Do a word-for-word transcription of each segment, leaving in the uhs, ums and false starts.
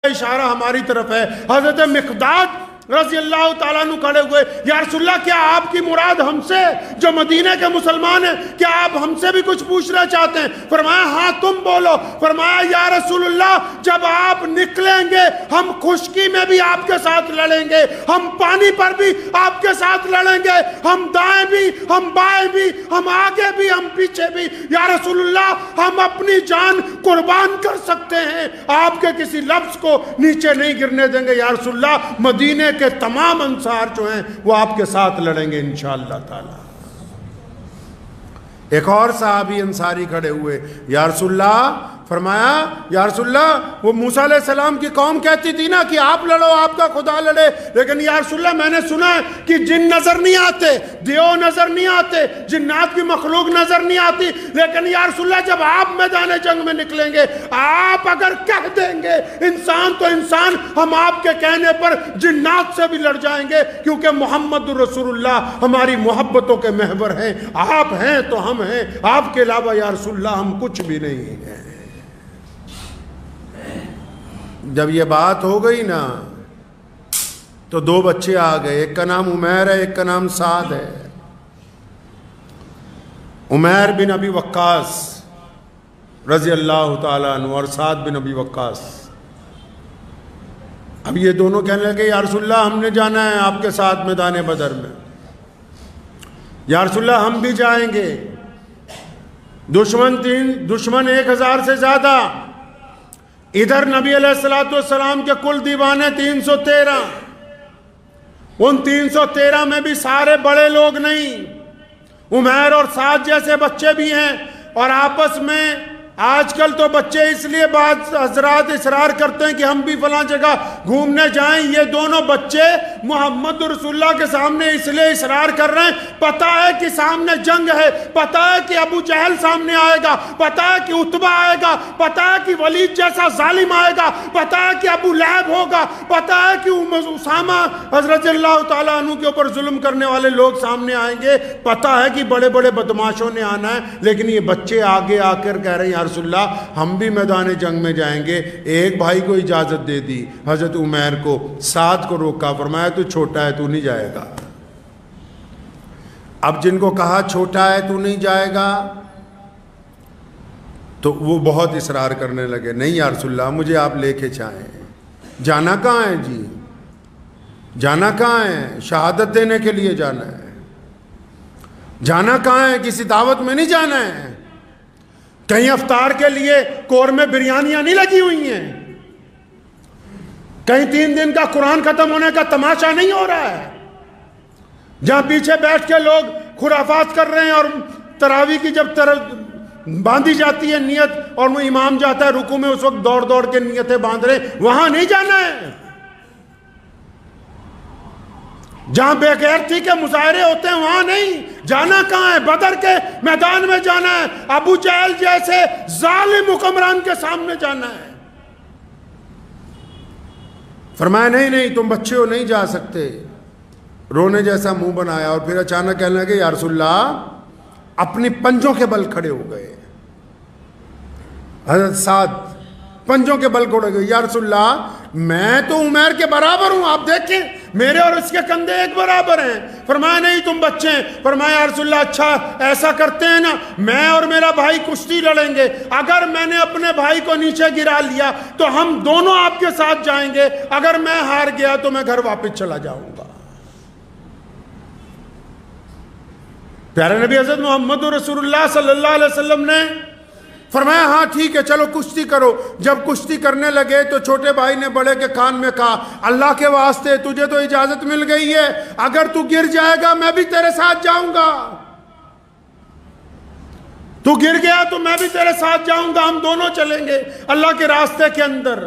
اشارہ ہماری طرف ہے۔ حضرت مقداد رضی اللہ تعالیٰ عنہ کھڑے ہوئے، یا رسول اللہ کیا آپ کی مراد ہم سے جو مدینہ کے مسلمان ہیں، کیا آپ ہم سے بھی کچھ پوچھنا چاہتے ہیں؟ فرمایا ہاں تم بولو۔ فرمایا یا رسول اللہ جب آپ نکلیں گے ہم خشکی میں بھی آپ کے ساتھ لڑیں گے، ہم پانی پر بھی آپ کے ساتھ لڑیں گے، ہم دائیں بھی ہم بائیں بھی، ہم آگے بھی ہم پیچھے بھی، یا رسول اللہ ہم اپنی جان قربان کر سکتے ہیں، آپ کے کسی لفظ کو نیچے نہیں گرنے دیں گے۔ یا رسول اللہ مدینے کہ تمام انصار جو ہیں وہ آپ کے ساتھ لڑیں گے انشاءاللہ تعالی۔ ایک اور صحابی انصاری کھڑے ہوئے، یا رسول اللہ فرمایا یا رسول اللہ وہ موسیٰ علیہ السلام کی قوم کہتی تھی نا کہ آپ لڑو آپ کا خدا لڑے، لیکن یا رسول اللہ میں نے سنا ہے کہ جن نظر نہیں آتے، دیو نظر نہیں آتے، جنات کی مخلوق نظر نہیں آتی، لیکن یا رسول اللہ جب آپ میدان جنگ میں نکلیں گے آپ اگر کہہ دیں گے انسان تو انسان، ہم آپ کے کہنے پر جنات سے بھی لڑ جائیں گے، کیونکہ محمد رسول اللہ ہماری محبتوں کے محور ہیں، آپ ہیں تو ہم ہیں، آپ کے علاوہ یا رسول اللہ ہم کچھ بھی نہیں ہیں۔ جب یہ بات ہو گئی نا تو دو بچے آ گئے، ایک کا نام عمیر ہے ایک کا نام سعد ہے۔ عمیر بن ابی وقاص رضی اللہ تعالیٰ عنہ اور سعد بن ابی وقاص۔ اب یہ دونوں کہنے لگے یا رسول اللہ ہم نے جانا ہے آپ کے ساتھ میدان بدر میں، یا رسول اللہ ہم بھی جائیں گے، دشمن تین دشمن ایک ہزار سے زیادہ، ادھر نبی علیہ السلام کے کل دیوانے تین سو تیرہ، ان تین سو تیرہ میں بھی سارے بڑے لوگ نہیں، عمیر اور سعد جیسے بچے بھی ہیں، اور آپس میں آج کل تو بچے اس لیے بعض حضرات اصرار کرتے ہیں کہ ہم بھی فلاں جگہ گھومنے جائیں، یہ دونوں بچے محمد رسول اللہ کے سامنے اس لیے اصرار کر رہے ہیں، پتہ ہے کہ سامنے جنگ ہے، پتہ ہے کہ ابو جہل سامنے آئے گا، پتہ ہے کہ عتبہ آئے گا، پتہ ہے کہ ولید جیسا ظالم آئے گا، پتہ ہے کہ ابو لہب ہوگا، پتہ ہے کہ اسامہ حضرت اللہ تعالیٰ عنہ کے اوپر ظلم کرنے والے لوگ سامنے آئیں گے، پتہ ہے کہ بڑے بڑے بدماشوں نے آنا ہے، لیکن یہ بچے آگے آ کر کہہ رہے ہیں رسول اللہ ہم بھی میدان جنگ میں جائیں گے۔ ایک بھائی کو اجازت دے دی، حضرت عمیر کو، سعد کو روکا، فرمایا تو چھوٹا ہے تو نہیں جائے گا۔ اب جن کو کہا چھوٹا ہے تو نہیں جائے گا تو وہ بہت اصرار کرنے لگے، نہیں یا رسول اللہ مجھے آپ لے کے چاہیں۔ جانا کہاں ہے جی؟ جانا کہاں ہے؟ شہادت دینے کے لیے جانا ہے۔ جانا کہاں ہے؟ کسی دعوت میں نہیں جانا ہے، کہیں افطار کے لیے کور میں بریانیاں نہیں لگی ہوئی ہیں، کہیں تین دن کا قرآن ختم ہونے کا تماشا نہیں ہو رہا ہے جہاں پیچھے بیٹھ کے لوگ خرافات کر رہے ہیں، اور تراویح کی جب تر باندھی جاتی ہے نیت اور وہ امام جاتا ہے رکوع میں اس وقت دوڑ دوڑ کے نیتیں باندھ رہے ہیں، وہاں نہیں جانا ہے۔ جہاں بے غیرتی کے مظاہرے ہوتے ہیں وہاں نہیں جانا، کہاں ہے؟ بدر کے میدان میں جانا ہے، ابو جہل جیسے ظالم حکمران کے سامنے جانا ہے۔ فرمایا نہیں نہیں تم بچے ہو نہیں جا سکتے، رونے جیسا منہ بنایا، اور پھر اچانک کہنے لگے یا رسول اللہ، اپنی پنجوں کے بل کھڑے ہو گئے۔ حضرت سعد پنجوں کے بل کھڑے ہو گئے، یا رسول اللہ میں تو عمیر کے برابر ہوں، آپ دیکھیں میرے اور اس کے کندھے ایک برابر ہیں۔ فرمایا نہیں تم بچے ہیں۔ فرمایا یا رسول اللہ اچھا ایسا کرتے ہیں نا، میں اور میرا بھائی کشتی لڑیں گے، اگر میں نے اپنے بھائی کو نیچے گرا لیا تو ہم دونوں آپ کے ساتھ جائیں گے، اگر میں ہار گیا تو میں گھر واپس چلا جاؤں گا۔ پیارے نبی حضرت محمد رسول اللہ صلی اللہ علیہ وسلم نے فرمایا ہاں ٹھیک ہے چلو کشتی کرو۔ جب کشتی کرنے لگے تو چھوٹے بھائی نے بڑے کے کان میں کہا اللہ کے واسطے تجھے تو اجازت مل گئی ہے، اگر تو گر جائے گا میں بھی تیرے ساتھ جاؤں گا، تو گر گیا تو میں بھی تیرے ساتھ جاؤں گا، ہم دونوں چلیں گے اللہ کے راستے کے اندر۔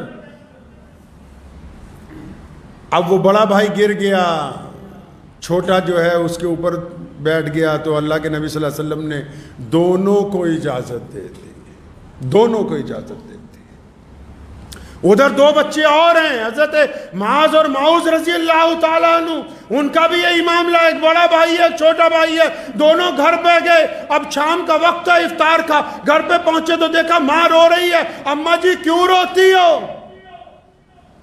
اب وہ بڑا بھائی گر گیا، چھوٹا جو ہے اس کے اوپر بیٹھ گیا، تو اللہ کے نبی صلی اللہ علیہ وسلم نے دونوں کو اجازت دے دی، دونوں کو اجازت دے دی۔ ادھر دو بچے اور ہیں، حضرت معاذ اور معوذ رضی اللہ تعالیٰ عنہ، ان کا بھی یہ معاملہ، ایک بڑا بھائی ہے ایک چھوٹا بھائی ہے، دونوں گھر پہ گئے۔ اب شام کا وقت ہے افطار کا، گھر پہ پہنچے تو دیکھا ماں رو رہی ہے، اماں جی کیوں روتی ہو؟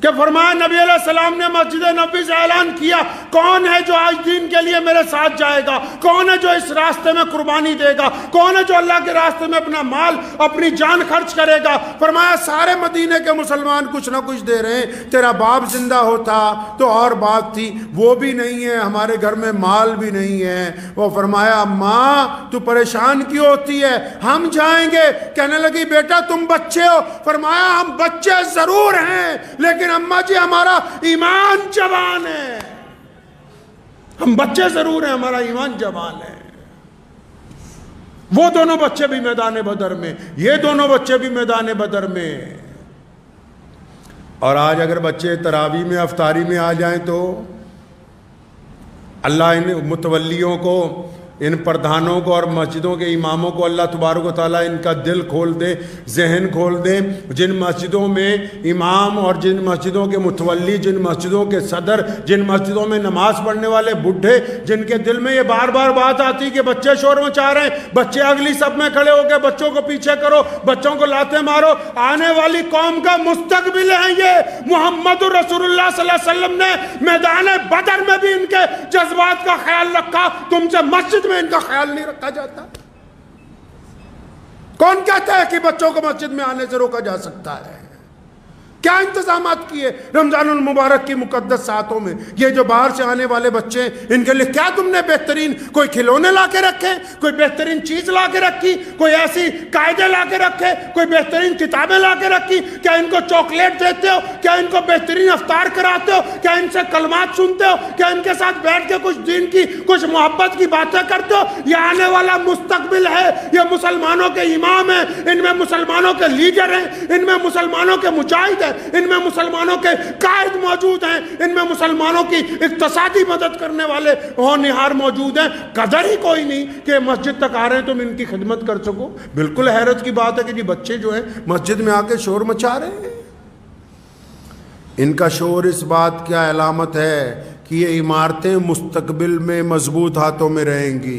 کہ فرمایا نبی علیہ السلام نے مسجد نبوی سے اعلان کیا کون ہے جو آج دین کے لیے میرے ساتھ جائے گا، کون ہے جو اس راستے میں قربانی دے گا، کون ہے جو اللہ کے راستے میں اپنا مال اپنی جان خرچ کرے گا۔ فرمایا سارے مدینے کے مسلمان کچھ نہ کچھ دے رہے ہیں، تیرا باپ زندہ ہوتا تو اور بات تھی، وہ بھی نہیں ہے، ہمارے گھر میں مال بھی نہیں ہے۔ وہ فرمایا ماں تو پریشان کیوں ہوتی ہے، ہم جائیں گے۔ کہنے لگی بیٹا تم بچے ہو۔ فرمایا ہم بچے ضرور ہیں لیکن اماں جی ہمارا ایمان جوان ہے، ہم بچے ضرور ہیں ہمارا ایمان جوان ہے۔ وہ دونوں بچے بھی میدان بدر میں، یہ دونوں بچے بھی میدان بدر میں۔ اور آج اگر بچے تراویح میں افطاری میں آ جائیں تو اللہ ان متولیوں کو، ان پردھانوں کو اور مسجدوں کے اماموں کو اللہ تبارک و تعالیٰ ان کا دل کھول دے، ذہن کھول دے۔ جن مسجدوں میں امام اور جن مسجدوں کے متولی، جن مسجدوں کے صدر، جن مسجدوں میں نماز پڑھنے والے بڈھے، جن کے دل میں یہ بار بار بات آتی کہ بچے شور مچا رہے ہیں، بچے اگلی صف میں کھڑے ہو کے بچوں کو پیچھے کرو، بچوں کو لاتے مارو، آنے والی قوم کا مستقبل ہے یہ۔ محمد رسول اللہ صلی اللہ علیہ وسلم نے میدان بدر میں بھی ان کے جذبات کا خیال رکھا، تم سے مسجد میں ان کا خیال نہیں رکھا جاتا۔ کون کہتا ہے کہ بچوں کو مسجد میں آنے سے روکا جا سکتا ہے؟ کیا انتظامات کیے رمضان المبارک کی مقدس ساعتوں میں؟ یہ جو باہر سے آنے والے بچے ہیں ان کے لیے کیا تم نے بہترین کوئی کھلونے لا کے رکھے، کوئی بہترین چیز لا کے رکھی، کوئی ایسی قاعدے لا کے رکھے، کوئی بہترین کتابیں لا کے رکھی؟ کیا ان کو چاکلیٹ دیتے ہو؟ کیا ان کو بہترین افطار کراتے ہو؟ کیا ان سے کلمات سنتے ہو؟ کیا ان کے ساتھ بیٹھ کے کچھ دین کی، کچھ محبت کی باتیں کرتے ہو؟ یہ آنے والا مستقبل ہے، یہ مسلمانوں کے امام ہیں، ان میں مسلمانوں کے لیڈر ہیں، ان میں مسلمانوں کے مجاہد ہیں، ان میں مسلمانوں کے قائد موجود ہیں، ان میں مسلمانوں کی اقتصادی مدد کرنے والے ہونہار موجود ہیں۔ قدر ہی کوئی نہیں کہ مسجد تک آ رہے ہیں تم ان کی خدمت کر سکو۔ بالکل حیرت کی بات ہے کہ جی بچے جو ہیں مسجد میں آ کے شور مچا رہے ہیں۔ ان کا شور اس بات کیا علامت ہے کہ یہ عمارتیں مستقبل میں مضبوط ہاتھوں میں رہیں گی۔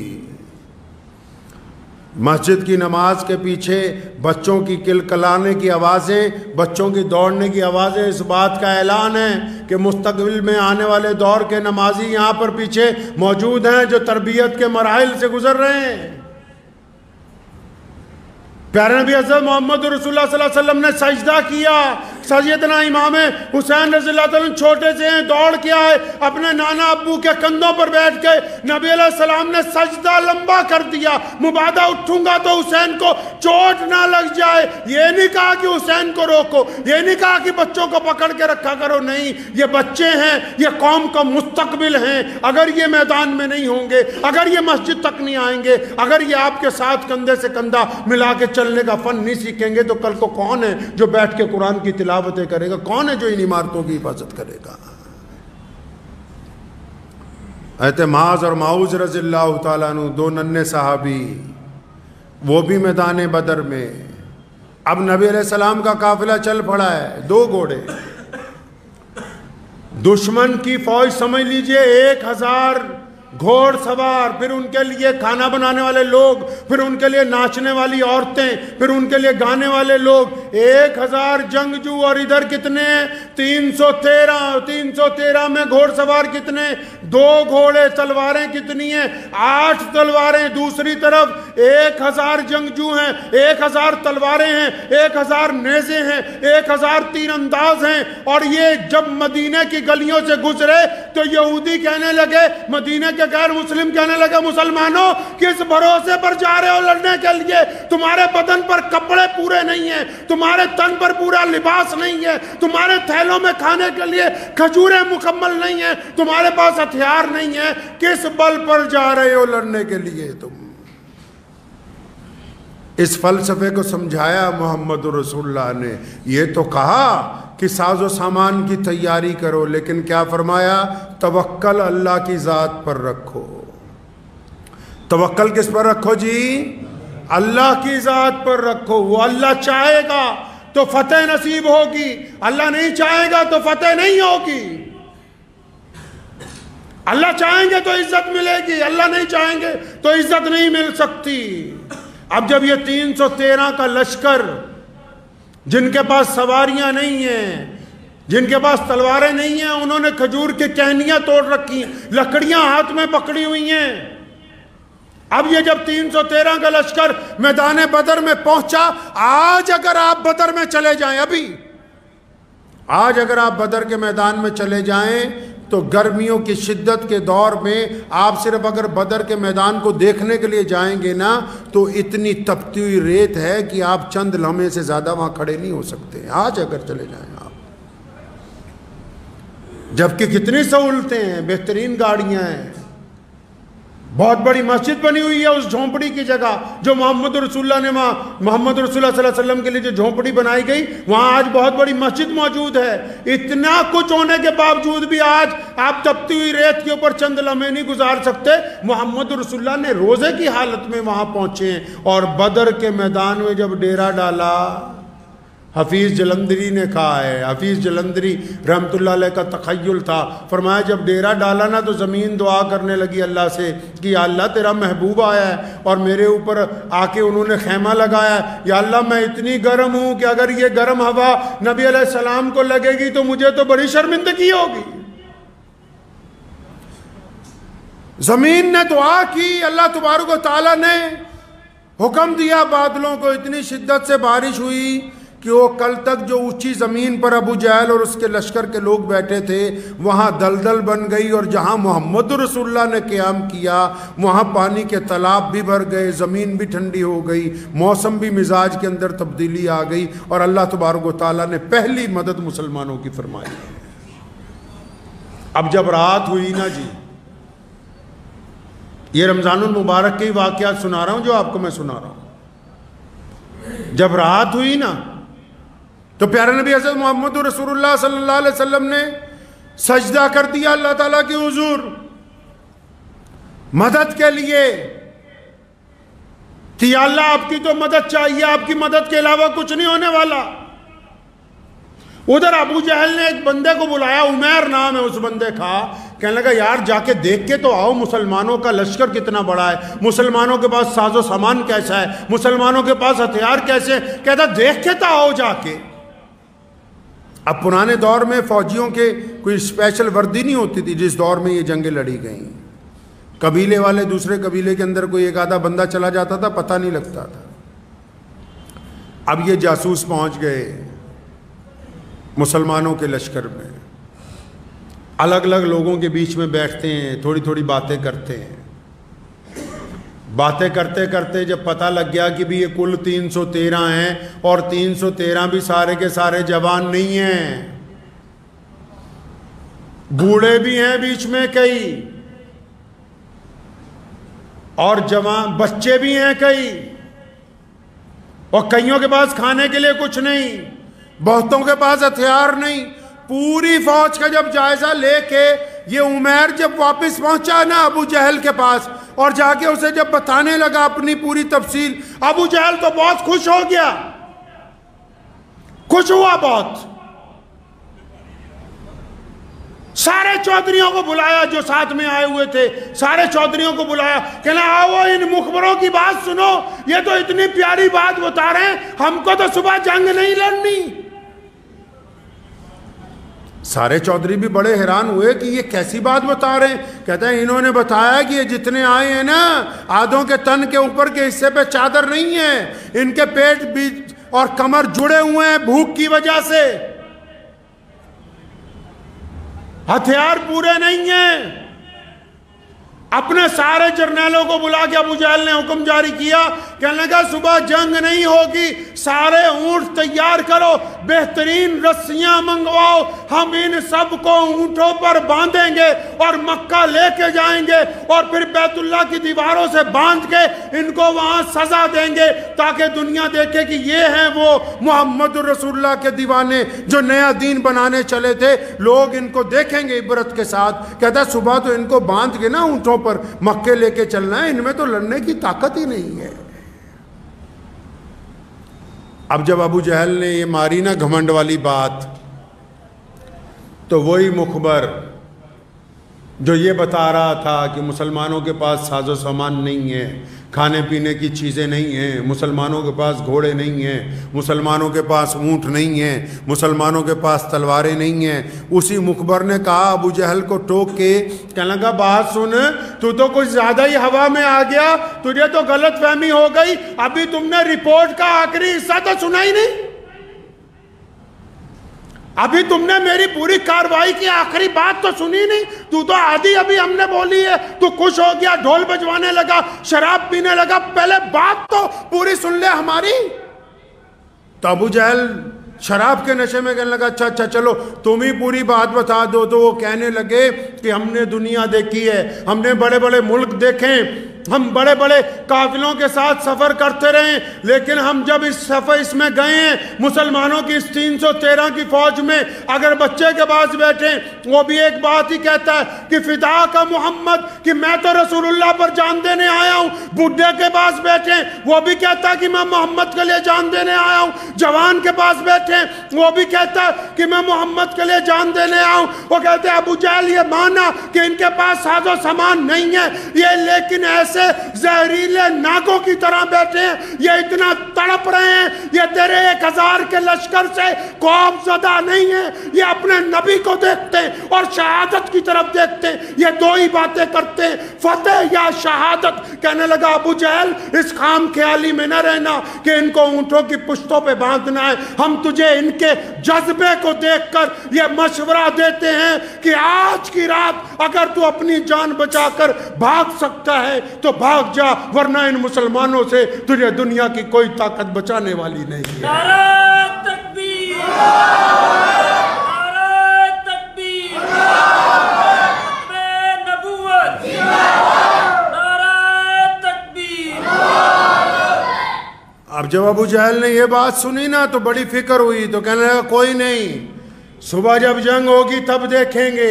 مسجد کی نماز کے پیچھے بچوں کی کلکلانے کی آوازیں، بچوں کی دوڑنے کی آوازیں اس بات کا اعلان ہے کہ مستقبل میں آنے والے دور کے نمازی یہاں پر پیچھے موجود ہیں جو تربیت کے مراحل سے گزر رہے ہیں۔ پیارے نبی حضرت محمد رسول اللہ صلی اللہ علیہ وسلم نے سجدہ کیا، سیدنا امام حسین رضی اللہ عنہ چھوٹے سے ہیں، دوڑ کے آئے، اپنے نانا ابو کے کندھوں پر بیٹھ کے نبی علیہ السلام نے سجدہ لمبا کر دیا۔ مبادہ اٹھوں گا تو حسین کو چوٹ نہ لگ جائے، یہ نہیں کہا کہ حسین کو روکو، یہ نہیں کہا کہ بچوں کو پکڑ کے رکھا کرو، نہیں، یہ بچے ہیں، یہ قوم کا مستقبل ہیں۔ اگر یہ میدان میں نہیں ہوں گے، اگر یہ مسجد تک نہیں آئیں گے، اگر یہ آپ کے ساتھ کندھے سے کندھا ملا کے چلنے کا فن نہیں سیکھیں گے تو کل کو کون ہے جو بیٹھ کے قرآن کی تلاوتیں کرے گا؟ کون ہے جو ان عمارتوں کی حفاظت کرے گا؟ حضرت معاذ اور معوذ رضی اللہ تعالیٰ عنہ، دو ننھے صحابی، وہ بھی میدان بدر میں۔ اب نبی علیہ السلام کا قافلہ چل پڑا ہے، دو گھوڑے، دشمن کی فوج سمجھ لیجئے ایک ہزار گھوڑ سوار، پھر ان کے لیے کھانا بنانے والے لوگ، پھر ان کے لیے ناچنے والی عورتیں، پھر ان کے لیے گانے والے لوگ، ایک ہزار جنگجو، اور ادھر کتنے تین سو تیرہ تین سو تیرہ میں گھوڑ سوار کتنے؟ دو گھوڑے، تلواریں کتنی ہیں؟ آٹھ تلواریں، دوسری طرف ایک ہزار جنگجو ہیں، ایک ہزار تلواریں ہیں، ایک ہزار نیزے ہیں، ایک ہزار تیر انداز ہیں۔ اور یہ جب مدینہ کی گلیوں سے گزرے تو یہودی کہنے لگے، مدینہ کے غیر مسلم کہنے لگے، مسلمانوں کس بھروسے پر جا رہے ہو لڑنے کے لیے؟ تمہارے بدن پر کپڑے پورے نہیں ہیں، تمہارے تن پر پورا لباس نہیں ہے، تمہارے تھیلوں میں کھانے کے لیے کھجوریں مکمل نہیں ہیں، تمہارے پاس ہتھیار نہیں ہے، کس بل پر جا رہے ہو لڑنے کے لیے تم؟ اس فلسفے کو سمجھایا محمد رسول اللہ نے۔ یہ تو کہا کہ ساز و سامان کی تیاری کرو، لیکن کیا فرمایا؟ توکل اللہ کی ذات پر رکھو۔ توکل کس پر رکھو جی؟ اللہ کی ذات پر رکھو۔ وہ اللہ چاہے گا تو فتح نصیب ہوگی، اللہ نہیں چاہے گا تو فتح نہیں ہوگی۔ اللہ چاہیں گے تو عزت ملے گی، اللہ نہیں چاہیں گے تو عزت نہیں مل سکتی۔ اب جب یہ تین سو تیرہ کا لشکر، جن کے پاس سواریاں نہیں ہیں، جن کے پاس تلواریں نہیں ہیں انہوں نے کھجور کی ٹہنیاں توڑ رکھی ہیں، لکڑیاں ہاتھ میں پکڑی ہوئی ہیں۔ اب یہ جب تین سو تیرہ کا لشکر میدان بدر میں پہنچا، آج اگر آپ بدر میں چلے جائیں، ابھی آج اگر آپ بدر کے میدان میں چلے جائیں تو گرمیوں کی شدت کے دور میں آپ صرف اگر بدر کے میدان کو دیکھنے کے لیے جائیں گے نا تو اتنی تپتی ہوئی ریت ہے کہ آپ چند لمحے سے زیادہ وہاں کھڑے نہیں ہو سکتے، آج اگر چلے جائیں آپ۔ جبکہ کتنی سہولتیں ہیں، بہترین گاڑیاں ہیں، بہت بڑی مسجد بنی ہوئی ہے اس جھونپڑی کی جگہ جو محمد رسول اللہ نے وہاں محمد رسول اللہ صلی اللہ علیہ وسلم کے لیے جو جھونپڑی بنائی گئی وہاں آج بہت بڑی مسجد موجود ہے۔ اتنا کچھ ہونے کے باوجود بھی آج آپ تپتی ہوئی ریت کے اوپر چند لمحے نہیں گزار سکتے۔ محمد رسول اللہ نے روزے کی حالت میں وہاں پہنچے ہیں، اور بدر کے میدان میں جب ڈیرا ڈالا، حفیظ جلندری نے کہا ہے، حفیظ جلندری رحمت اللہ علیہ کا تخیل تھا، فرمایا جب ڈیرا ڈالا نا تو زمین دعا کرنے لگی اللہ سے کہ یا اللہ تیرا محبوب آیا ہے اور میرے اوپر آ کے انہوں نے خیمہ لگایا ہے، یا اللہ میں اتنی گرم ہوں کہ اگر یہ گرم ہوا نبی علیہ السلام کو لگے گی تو مجھے تو بڑی شرمندگی ہوگی۔ زمین نے دعا کی، اللہ تبارک و تعالیٰ نے حکم دیا، بادلوں کو اتنی شدت سے بارش ہوئی کہ وہ کل تک جو اونچی زمین پر ابو جہل اور اس کے لشکر کے لوگ بیٹھے تھے وہاں دلدل بن گئی، اور جہاں محمد رسول اللہ نے قیام کیا وہاں پانی کے تالاب بھی بھر گئے، زمین بھی ٹھنڈی ہو گئی، موسم بھی مزاج کے اندر تبدیلی آ گئی، اور اللہ تبارک و تعالیٰ نے پہلی مدد مسلمانوں کی فرمائی۔ اب جب رات ہوئی نا جی، یہ رمضان المبارک کے ہی واقعات سنا رہا ہوں جو آپ کو میں سنا رہا ہوں، جب رات ہوئی نا تو پیارے نبی حضرت محمد رسول اللہ صلی اللہ علیہ وسلم نے سجدہ کر دیا اللہ تعالیٰ کے حضور مدد کے لیے کہ یا اللہ آپ کی تو مدد چاہیے، آپ کی مدد کے علاوہ کچھ نہیں ہونے والا۔ ادھر ابو جہل نے ایک بندے کو بلایا، عمیر نام ہے اس بندے کا، کہنے لگا یار جا کے دیکھ کے تو آؤ مسلمانوں کا لشکر کتنا بڑا ہے، مسلمانوں کے پاس ساز و سامان کیسا ہے، مسلمانوں کے پاس ہتھیار کیسے، کہتا دیکھ کے تو آؤ جا کے۔ اب پرانے دور میں فوجیوں کے کوئی اسپیشل وردی نہیں ہوتی تھی جس دور میں یہ جنگیں لڑی گئیں، قبیلے والے دوسرے قبیلے کے اندر کوئی ایک آدھا بندہ چلا جاتا تھا، پتہ نہیں لگتا تھا۔ اب یہ جاسوس پہنچ گئے مسلمانوں کے لشکر میں، الگ الگ لوگوں کے بیچ میں بیٹھتے ہیں، تھوڑی تھوڑی باتیں کرتے ہیں، باتیں کرتے کرتے جب پتہ لگ گیا کہ بھی یہ کل تین سو تیرہ ہیں اور تین سو تیرہ بھی سارے کے سارے جوان نہیں ہیں، بوڑھے بھی ہیں بیچ میں کئی، اور جوان بچے بھی ہیں کئی، اور کئیوں کے پاس کھانے کے لیے کچھ نہیں، بہتوں کے پاس ہتھیار نہیں۔ پوری فوج کا جب جائزہ لے کے یہ عمیر جب واپس پہنچا نا ابو جہل کے پاس اور جا کے اسے جب بتانے لگا اپنی پوری تفصیل، ابو جہل تو بہت خوش ہو گیا، خوش ہوا بہت، سارے چودھریوں کو بلایا جو ساتھ میں آئے ہوئے تھے، سارے چودھریوں کو بلایا، کہنا آؤ ان مخبروں کی بات سنو، یہ تو اتنی پیاری بات بتا رہے ہیں، ہم کو تو صبح جنگ نہیں لڑنی۔ سارے چودھری بھی بڑے حیران ہوئے کہ یہ کیسی بات بتا رہے ہیں، کہتے ہیں انہوں نے بتایا کہ یہ جتنے آئے ہیں نا آدھوں کے تن کے اوپر کے حصے پہ چادر نہیں ہے، ان کے پیٹ بھی اور کمر جڑے ہوئے ہیں بھوک کی وجہ سے، ہتھیار پورے نہیں ہیں۔ اپنے سارے جرنیلوں کو بلا کے ابو جہل نے حکم جاری کیا، کہنے لگا صبح جنگ نہیں ہوگی، سارے اونٹ تیار کرو، بہترین رسیاں منگواؤ، ہم ان سب کو اونٹوں پر باندھیں گے اور مکہ لے کے جائیں گے، اور پھر بیت اللہ کی دیواروں سے باندھ کے ان کو وہاں سزا دیں گے تاکہ دنیا دیکھے کہ یہ ہیں وہ محمد رسول اللہ کے دیوانے جو نیا دین بنانے چلے تھے، لوگ ان کو دیکھیں گے عبرت کے ساتھ۔ کہتا ہے صبح تو ان کو باندھ کے نا اونٹوں پر مکے لے کے چلنا ہے، ان میں تو لڑنے کی طاقت ہی نہیں ہے۔ اب جب ابو جہل نے یہ ماری نا گھمنڈ والی بات تو وہی مخبر جو یہ بتا رہا تھا کہ مسلمانوں کے پاس ساز و سامان نہیں ہے، کھانے پینے کی چیزیں نہیں ہیں، مسلمانوں کے پاس گھوڑے نہیں ہیں، مسلمانوں کے پاس اونٹ نہیں ہیں، مسلمانوں کے پاس تلواریں نہیں ہیں، اسی مخبر نے کہا ابو جہل کو ٹوک کے، کہنے لگا بات سن، تو تو کچھ زیادہ ہی ہوا میں آ گیا، تجھے تو غلط فہمی ہو گئی، ابھی تم نے رپورٹ کا آخری حصہ تو سنا ہی نہیں، ابھی تم نے میری پوری کاروائی کی آخری بات تو سنی نہیں، تو تو آدھی ابھی ہم نے بولی ہے، تو خوش ہو گیا، ڈھول بجوانے لگا، شراب پینے لگا، پہلے بات تو پوری سن لے ہماری۔ تو ابو جہل شراب کے نشے میں کہنے لگا اچھا اچھا چلو تم ہی پوری بات بتا دو۔ تو وہ کہنے لگے کہ ہم نے دنیا دیکھی ہے، ہم نے بڑے بڑے ملک دیکھیں، ہم بڑے بڑے قافلوں کے ساتھ سفر کرتے رہے، لیکن ہم جب اس سفر اس میں گئے ہیں مسلمانوں کی اس تین سو تیرہ کی فوج میں، اگر بچے کے پاس بیٹھیں وہ بھی ایک بات ہی کہتا ہے کہ فدا کا محمد، کہ میں تو رسول اللہ پر جان دینے آیا ہوں۔ بڈھے کے پاس بیٹھیں وہ بھی کہتا ہے کہ میں محمد کے لیے جان دینے آیا ہوں۔ جوان کے پاس بیٹھیں وہ بھی کہتا ہے کہ میں محمد کے لیے جان دینے آیا ہوں۔ وہ کہتے ہیں ابو جہل یہ مانا کہ ان کے پاس ساز و سامان نہیں ہے یہ، لیکن ایسے زہریلے ناگوں کی طرح بیٹھے ہیں، یہ اتنا تڑپ رہے ہیں، یہ تیرے ایک ہزار کے لشکر سے خوف زدہ نہیں ہے، یہ اپنے نبی کو دیکھتے ہیں اور شہادت کی طرف دیکھتے ہیں، یہ دو ہی باتیں کرتے ہیں، فتح یا شہادت۔ کہنے لگا ابو جہل اس خام خیالی میں نہ رہنا کہ ان کو اونٹوں کی پشتوں پہ باندھنا ہے، ہم تجھے ان کے جذبے کو دیکھ کر یہ مشورہ دیتے ہیں کہ آج کی رات اگر تو اپنی جان بچا کر بھاگ سکتا ہے تو بھاگ جا، ورنہ ان مسلمانوں سے تجھے دنیا کی کوئی طاقت بچانے والی نہیں ہے۔ نعرہ تکبیر، نعرہ تکبیر، ختم نبوت، نعرہ تکبیر۔ اب جب ابو جہل نے یہ بات سنی نا تو بڑی فکر ہوئی، تو کہنے لگا کوئی نہیں، صبح جب جنگ ہوگی تب دیکھیں گے،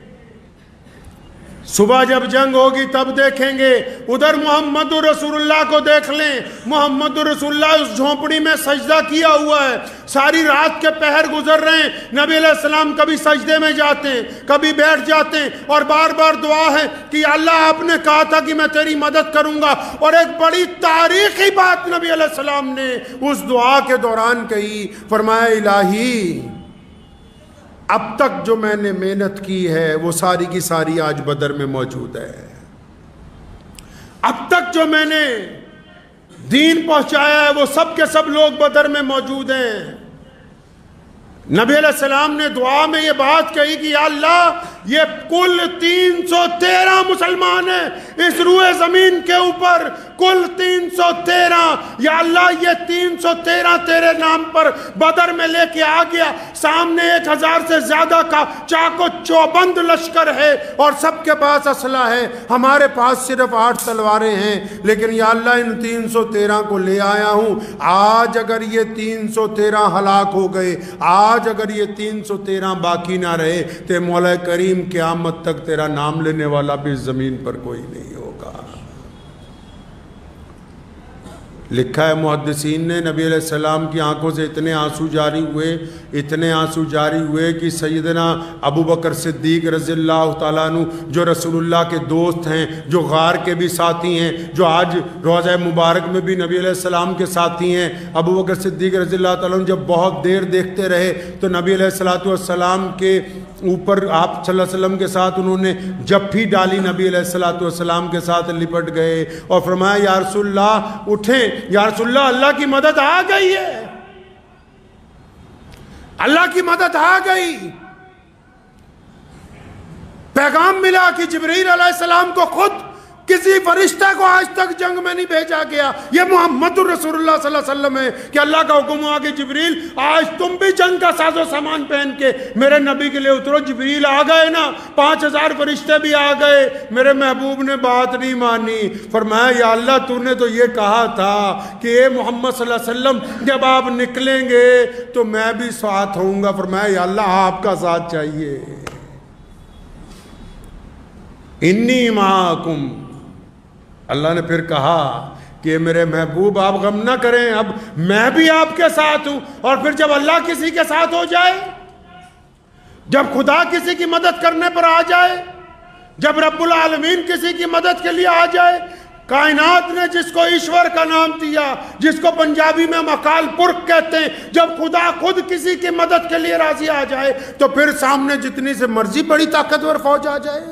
صبح جب جنگ ہوگی تب دیکھیں گے۔ ادھر محمد رسول اللہ کو دیکھ لیں، محمد رسول اللہ اس جھونپڑی میں سجدہ کیا ہوا ہے، ساری رات کے پہر گزر رہے ہیں، نبی علیہ السلام کبھی سجدے میں جاتے ہیں کبھی بیٹھ جاتے ہیں، اور بار بار دعا ہے کہ اللہ آپ نے کہا تھا کہ میں تیری مدد کروں گا۔ اور ایک بڑی تاریخی بات نبی علیہ السلام نے اس دعا کے دوران کہی، فرمایا الہی اب تک جو میں نے محنت کی ہے وہ ساری کی ساری آج بدر میں موجود ہے، اب تک جو میں نے دین پہنچایا ہے وہ سب کے سب لوگ بدر میں موجود ہیں۔ نبی علیہ السلام نے دعا میں یہ بات کہی کہ یا اللہ یہ کل تین سو تیرہ مسلمان ہیں اس روئے زمین کے اوپر، کل تین سو تیرہ، یا اللہ یہ تین سو تیرہ تیرے نام پر بدر میں لے کے آ گیا، سامنے ایک ہزار سے زیادہ کا چاق و چوبند لشکر ہے اور سب کے پاس اسلحہ ہے، ہمارے پاس صرف آٹھ تلواریں ہیں، لیکن یا اللہ ان تین سو تیرہ کو لے آیا ہوں، آج اگر یہ تین سو تیرہ ہلاک ہو گئے، آج اگر یہ تین سو تیرہ باقی نہ رہے تو مولا کریم قیامت تک تیرا نام لینے والا بھی اس زمین پر کوئی نہیں ہوگا۔ لکھا ہے محدثین نے نبی علیہ السلام کی آنکھوں سے اتنے آنسو جاری ہوئے اتنے آنسو جاری ہوئے کہ سیدنا ابو بکر صدیق رضی اللہ تعالیٰ عنہ جو رسول اللہ کے دوست ہیں، جو غار کے بھی ساتھی ہیں، جو آج روضہ مبارک میں بھی نبی علیہ السلام کے ساتھی ہیں، ابو بکر صدیق رضی اللہ تعالیٰ عنہ جب بہت دیر دیکھتے رہے تو نبی علیہ السلام کے اوپر آپ صلی اللہ علیہ وسلم کے ساتھ انہوں نے جپھی ڈالی، نبی علیہ السلام کے ساتھ لپٹ گئے اور فرمایا یا رسول اللہ اٹھیں، یا رسول اللہ اللہ کی مدد آ گئی ہے، اللہ کی مدد آ گئی، پیغام ملا کہ جبریل علیہ السلام کو خود کسی فرشتہ کو آج تک جنگ میں نہیں بھیجا گیا، یہ محمد الرسول اللہ صلی اللہ علیہ وسلم ہے کہ اللہ کا حکم ہوا کہ جبریل آج تم بھی جنگ کا ساز و سامان پہن کے میرے نبی کے لیے اترو۔ جبریل آ گئے نا، پانچ ہزار فرشتے بھی آ گئے، میرے محبوب نے بات نہیں مانی، فرمایا یا اللہ تو نے تو یہ کہا تھا کہ اے محمد صلی اللہ علیہ وسلم جب آپ نکلیں گے تو میں بھی ساتھ ہوں گا، فرمایا یا اللہ آپ کا ساتھ چاہیے، انی معاکم۔ اللہ نے پھر کہا کہ میرے محبوب آپ غم نہ کریں، اب میں بھی آپ کے ساتھ ہوں۔ اور پھر جب اللہ کسی کے ساتھ ہو جائے، جب خدا کسی کی مدد کرنے پر آ جائے جب رب العالمین کسی کی مدد کے لیے آ جائے، کائنات نے جس کو ایشور کا نام دیا، جس کو پنجابی میں مکال پرک کہتے ہیں، جب خدا خود کسی کی مدد کے لیے راضی آ جائے تو پھر سامنے جتنی سے مرضی بڑی طاقتور فوج آ جائے۔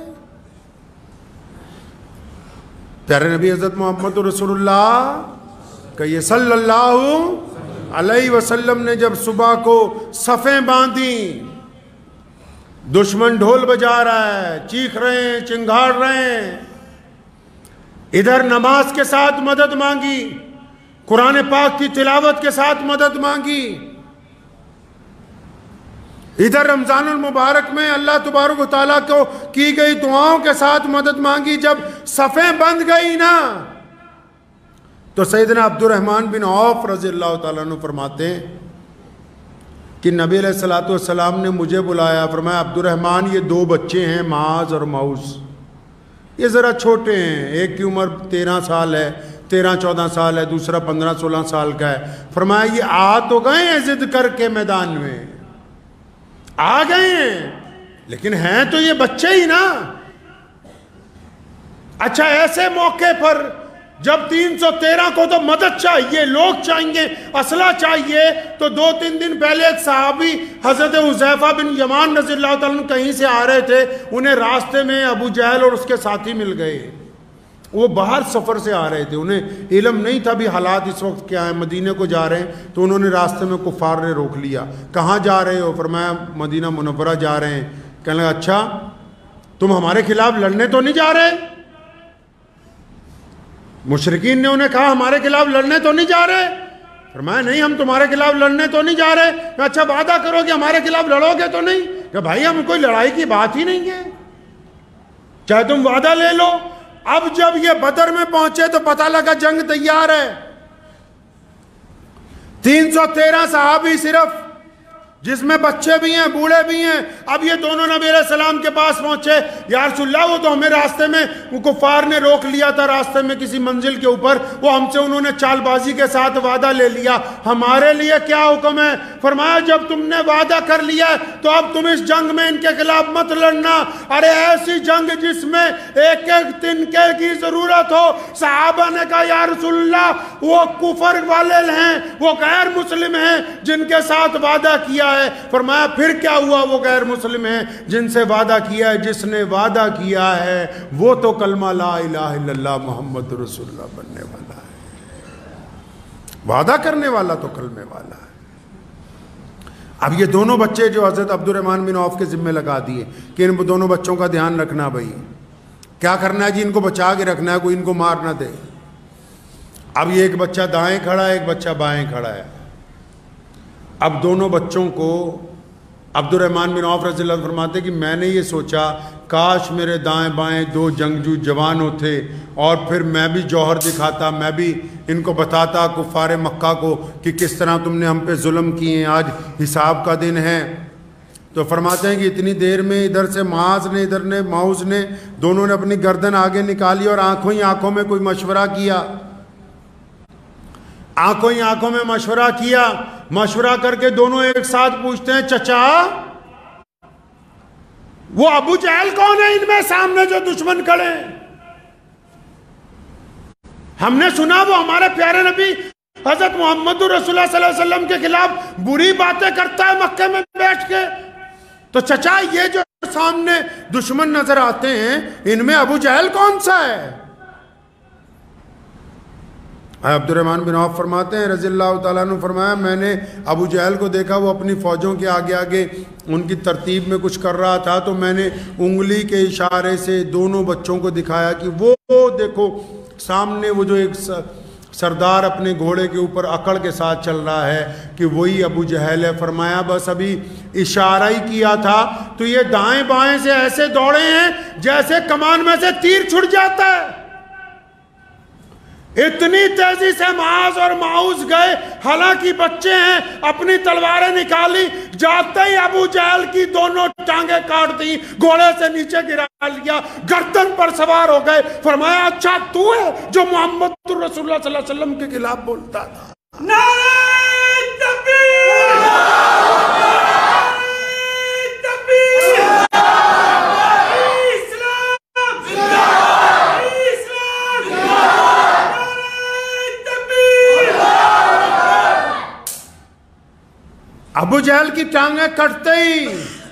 پیارے نبی حضرت محمد رسول اللہ کہیے صلی اللہ علیہ وسلم نے جب صبح کو صفیں باندھی، دشمن ڈھول بجا رہا ہے، چیخ رہے ہیں، چنگھاڑ رہے ہیں، ادھر نماز کے ساتھ مدد مانگی، قرآن پاک کی تلاوت کے ساتھ مدد مانگی، ادھر رمضان المبارک میں اللہ تبارک و تعالیٰ کو کی گئی دعاؤں کے ساتھ مدد مانگی۔ جب صفیں بند گئی نا تو سیدنا عبد الرحمن بن عوف رضی اللہ تعالیٰ عنہ فرماتے ہیں کہ نبی علیہ الصلوۃ والسلام نے مجھے بلایا، فرمایا عبد الرحمن یہ دو بچے ہیں معاذ اور معوذ، یہ ذرا چھوٹے ہیں، ایک کی عمر تیرہ سال ہے، تیرہ چودہ سال ہے، دوسرا پندرہ سولہ سال کا ہے۔ فرمایا یہ آ تو گئے ہیں ضد کر کے میدان میں، آ گئے ہیں، لیکن ہیں تو یہ بچے ہی نا۔ اچھا ایسے موقع پر جب تین سو تیرہ کو تو مدد چاہیے، لوگ چاہیے، اسلحہ چاہیے، تو دو تین دن پہلے ایک صحابی حضرت حذیفہ بن یمان رضی اللہ تعالیٰ عنہ کہیں سے آ رہے تھے، انہیں راستے میں ابو جہل اور اس کے ساتھی مل گئے، وہ باہر سفر سے آ رہے تھے، انہیں علم نہیں تھا بھی حالات اس وقت کیا ہیں، مدینہ کو جا رہے ہیں، تو انہوں نے راستے میں کفار نے روک لیا، کہاں جا رہے ہو؟ فرمایا مدینہ منورہ جا رہے ہیں۔ کہنے لگا اچھا تم ہمارے خلاف لڑنے تو نہیں جا رہے؟ مشرکین نے انہیں کہا ہمارے خلاف لڑنے تو نہیں جا رہے؟ فرمایا نہیں ہم تمہارے خلاف لڑنے تو نہیں جا رہے۔ اچھا وعدہ کرو کہ ہمارے خلاف لڑو گے تو نہیں؟ کہ بھائی ہم کوئی لڑائی کی بات ہی نہیں ہے، چاہے تم وعدہ لے لو۔ اب جب یہ بدر میں پہنچے تو پتہ لگا جنگ تیار ہے، تین سو تیرہ صحابی صرف، جس میں بچے بھی ہیں بوڑھے بھی ہیں۔ اب یہ دونوں نبی علیہ السلام کے پاس پہنچے، یا رسول اللہ وہ تو ہمیں راستے میں وہ کفار نے روک لیا تھا، راستے میں کسی منزل کے اوپر، وہ ہم سے انہوں نے چال بازی کے ساتھ وعدہ لے لیا، ہمارے لیے کیا حکم ہے؟ فرمایا جب تم نے وعدہ کر لیا تو اب تم اس جنگ میں ان کے خلاف مت لڑنا۔ ارے ایسی جنگ جس میں ایک ایک تنکے کی ضرورت ہو۔ صحابہ نے کہا یا رسول اللہ وہ کفر والے ہیں، وہ غیر مسلم ہیں جن کے ساتھ وعدہ کیا ہے۔ فرمایا پھر کیا ہوا؟ وہ غیر مسلم ہیں جن سے وعدہ کیا ہے، جس نے وعدہ کیا ہے وہ تو کلمہ لا الہ الا اللہ محمد رسول اللہ بننے والا ہے، وعدہ کرنے والا تو کلمے والا ہے۔ اب یہ دونوں بچے جو حضرت عبد الرحمن بن عوف کے ذمہ لگا دیے کہ ان دونوں بچوں کا دھیان رکھنا، بھائی کیا کرنا ہے جی، ان کو بچا کے رکھنا ہے، کوئی ان کو مار نہ دے۔ اب یہ ایک بچہ دائیں کھڑا ہے، ایک بچہ بائیں کھڑا ہے۔ اب دونوں بچوں کو عبد الرحمن بن عوف رضی اللہ عنہ فرماتے کہ میں نے یہ سوچا کاش میرے دائیں بائیں دو جنگجو جوان ہوتے اور پھر میں بھی جوہر دکھاتا، میں بھی ان کو بتاتا کفار مکہ کو کہ کس طرح تم نے ہم پہ ظلم کیے ہیں، آج حساب کا دن ہے۔ تو فرماتے ہیں کہ اتنی دیر میں ادھر سے معاذ نے ادھر نے معوذ نے دونوں نے اپنی گردن آگے نکالی اور آنکھوں ہی آنکھوں میں کوئی مشورہ کیا، آنکھوں ہی آنکھوں میں مشورہ کیا۔ مشورہ کر کے دونوں ایک ساتھ پوچھتے ہیں چچا وہ ابو جہل کون ہے ان میں سامنے جو دشمن کھڑے ہیں؟ ہم نے سنا وہ ہمارے پیارے نبی حضرت محمد رسول اللہ صلی اللہ علیہ وسلم کے خلاف بری باتیں کرتا ہے مکے میں بیٹھ کے، تو چچا یہ جو سامنے دشمن نظر آتے ہیں ان میں ابو جہل کون سا ہے؟ عبد الرحمن بن عوف فرماتے ہیں رضی اللہ تعالیٰ عنہ، فرمایا میں نے ابو جہل کو دیکھا وہ اپنی فوجوں کے آگے آگے ان کی ترتیب میں کچھ کر رہا تھا، تو میں نے انگلی کے اشارے سے دونوں بچوں کو دکھایا کہ وہ دیکھو سامنے وہ جو ایک سردار اپنے گھوڑے کے اوپر اکڑ کے ساتھ چل رہا ہے کہ وہی ابو جہل ہے۔ فرمایا بس ابھی اشارہ ہی کیا تھا تو یہ دائیں بائیں سے ایسے دوڑے ہیں جیسے کمان میں سے تیر چھٹ جاتا ہے، اتنی تیزی سے معاذ اور معوذ گئے، حالانکہ بچے ہیں، اپنی تلواریں نکالی، جاتے ہی ابو جہل کی دونوں ٹانگیں کاٹ دی، گھوڑے سے نیچے گرا لیا، گردن پر سوار ہو گئے۔ فرمایا اچھا تو ہے جو محمد رسول اللہ صلی اللہ علیہ وسلم کے خلاف بولتا تھا؟ نعرہ تکبیر، نعرہ تکبیر، اسلام جہل کی ٹانگیں کٹتے ہی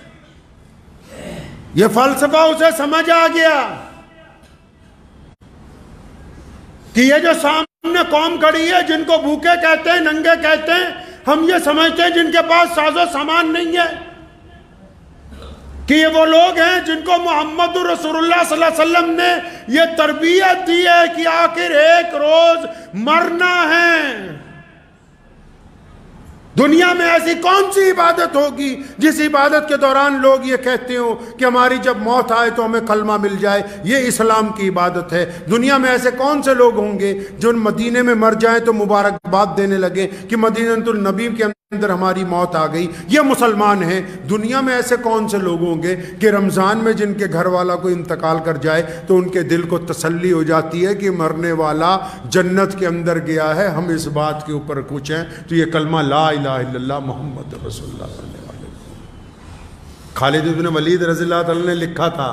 یہ فلسفہ اسے سمجھ آ گیا کہ یہ جو سامنے قوم کھڑی ہے، جن کو بھوکے کہتے ہیں، ننگے کہتے ہیں، ہم یہ سمجھتے ہیں جن کے پاس ساز و سامان نہیں ہے، کہ یہ وہ لوگ ہیں جن کو محمد رسول اللہ صلی اللہ علیہ وسلم نے یہ تربیت دی ہے کہ آخر ایک روز مرنا ہے۔ دنیا میں ایسی کون سی عبادت ہوگی جس عبادت کے دوران لوگ یہ کہتے ہو کہ ہماری جب موت آئے تو ہمیں کلمہ مل جائے، یہ اسلام کی عبادت ہے۔ دنیا میں ایسے کون سے لوگ ہوں گے جو مدینے میں مر جائیں تو مبارکباد دینے لگے کہ مدینۃ النبی کے اندر ہماری موت آ گئی، یہ مسلمان ہیں۔ دنیا میں ایسے کون سے لوگ ہوں گے کہ رمضان میں جن کے گھر والا کو انتقال کر جائے تو ان کے دل کو تسلی ہو جاتی ہے کہ مرنے والا جنت کے اندر گیا ہے، ہم اس بات کے اوپر کچھ ہیں تو یہ کلمہ لا الہ الا اللہ محمد رسول اللہ پڑھنے والے۔ خالد بن ولید رضی اللہ تعالیٰ نے لکھا تھا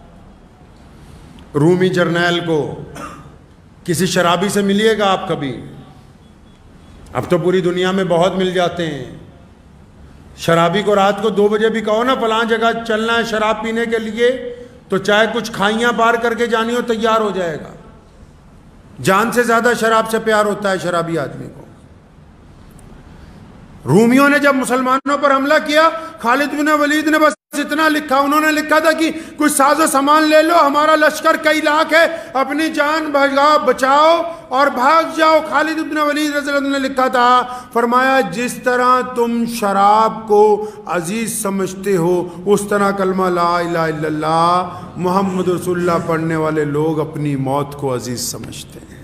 رومی جرنیل کو، کسی شرابی سے ملیے گا آپ کبھی، اب تو پوری دنیا میں بہت مل جاتے ہیں، شرابی کو رات کو دو بجے بھی کہو نا فلاں جگہ چلنا ہے شراب پینے کے لیے تو چاہے کچھ کھائیاں پار کر کے جانی ہو تیار ہو جائے گا۔ جان سے زیادہ شراب سے پیار ہوتا ہے شرابی آدمی کو۔ رومیوں نے جب مسلمانوں پر حملہ کیا، خالد بن ولید نے بس اتنا لکھا، انہوں نے لکھا تھا کہ کچھ ساز و سامان لے لو، ہمارا لشکر کئی لاکھ ہے، اپنی جان بچاؤ بچاؤ اور بھاگ جاؤ۔ خالد بن ولید رضی اللہ عنہ نے لکھا تھا، فرمایا جس طرح تم شراب کو عزیز سمجھتے ہو اس طرح کلمہ لا الہ الا اللہ محمد رسول اللہ پڑھنے والے لوگ اپنی موت کو عزیز سمجھتے ہیں۔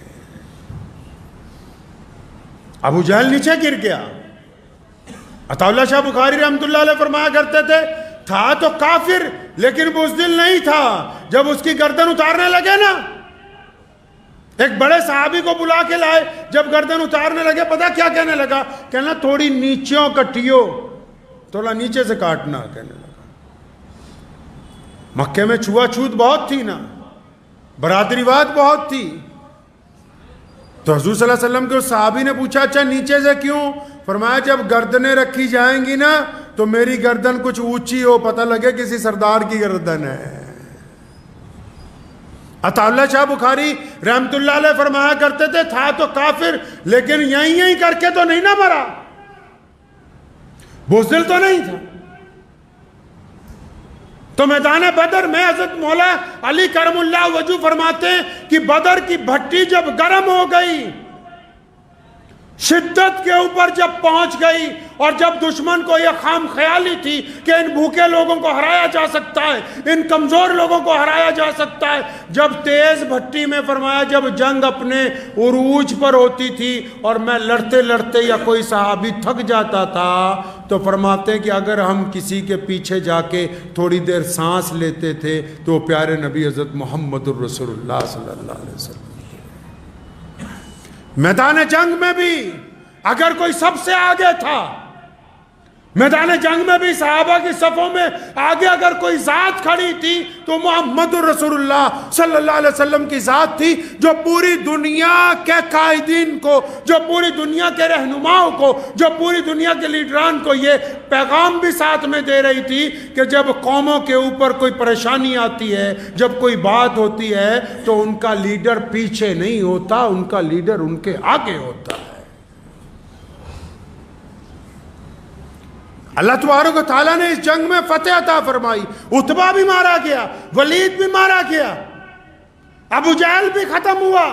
ابو جہل نیچے گر گیا۔ عطا اللہ شاہ بخاری رحمۃ اللہ علیہ فرمایا کرتے تھے تھا تو کافر لیکن بزدل نہیں تھا۔ جب اس کی گردن اتارنے لگے نا، ایک بڑے صحابی کو بلا کے لائے، جب گردن اتارنے لگے پتہ کیا کہنے لگا؟ کہنا تھوڑی نیچوں کٹیو، تھوڑا نیچے سے کاٹنا کہنے لگا۔ مکے میں چھوا چھوت بہت تھی نا، برادری واد بہت تھی، تو حضور صلی اللہ علیہ وسلم کے اس صحابی نے پوچھا اچھا نیچے سے کیوں؟ فرمایا جب گردنیں رکھی جائیں گی نا تو میری گردن کچھ اونچی ہو، پتہ لگے کسی سردار کی گردن ہے۔ عطا اللہ شاہ بخاری رحمت اللہ علیہ فرمایا کرتے تھے تھا تو کافر لیکن یہیں یہیں کر کے تو نہیں نہ مرا، بزدل تو نہیں تھا۔ تو میدان بدر میں حضرت مولا علی کرم اللہ وجہ فرماتے ہیں کہ بدر کی بھٹی جب گرم ہو گئی، شدت کے اوپر جب پہنچ گئی، اور جب دشمن کو یہ خام خیالی تھی کہ ان بھوکے لوگوں کو ہرایا جا سکتا ہے، ان کمزور لوگوں کو ہرایا جا سکتا ہے، جب تیز بھٹی میں فرمایا جب جنگ اپنے عروج پر ہوتی تھی اور میں لڑتے لڑتے یا کوئی صحابی تھک جاتا تھا تو فرماتے کہ اگر ہم کسی کے پیچھے جا کے تھوڑی دیر سانس لیتے تھے تو پیارے نبی حضرت محمد الرسول اللہ صلی اللہ علیہ وسلم۔ میدان جنگ میں بھی اگر کوئی سب سے آگے تھا، میدان جنگ میں بھی صحابہ کی صفوں میں آگے اگر کوئی ذات کھڑی تھی تو محمد رسول اللہ صلی اللہ علیہ وسلم کی ذات تھی، جو پوری دنیا کے قائدین کو، جو پوری دنیا کے رہنماؤں کو، جو پوری دنیا کے لیڈران کو یہ پیغام بھی ساتھ میں دے رہی تھی کہ جب قوموں کے اوپر کوئی پریشانی آتی ہے، جب کوئی بات ہوتی ہے تو ان کا لیڈر پیچھے نہیں ہوتا، ان کا لیڈر ان کے آگے ہوتا ہے۔ اللہ تبارک و تعالیٰ نے اس جنگ میں فتح عطا فرمائی، عتبہ بھی مارا گیا، ولید بھی مارا گیا، ابو جہل بھی ختم ہوا،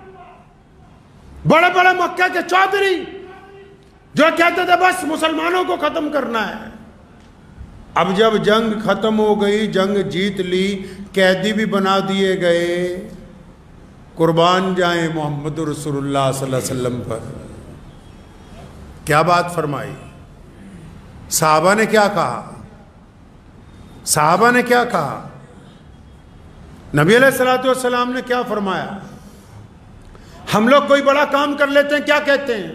بڑے بڑے مکہ کے چودھری جو کہتے تھے بس مسلمانوں کو ختم کرنا ہے۔ اب جب جنگ ختم ہو گئی، جنگ جیت لی، قیدی بھی بنا دیے گئے، قربان جائیں محمد رسول اللہ صلی اللہ علیہ وسلم پر۔ کیا بات فرمائی؟ صحابہ نے کیا کہا؟ صحابہ نے کیا کہا؟ نبی علیہ الصلوۃ والسلام نے کیا فرمایا؟ ہم لوگ کوئی بڑا کام کر لیتے ہیں کیا کہتے ہیں؟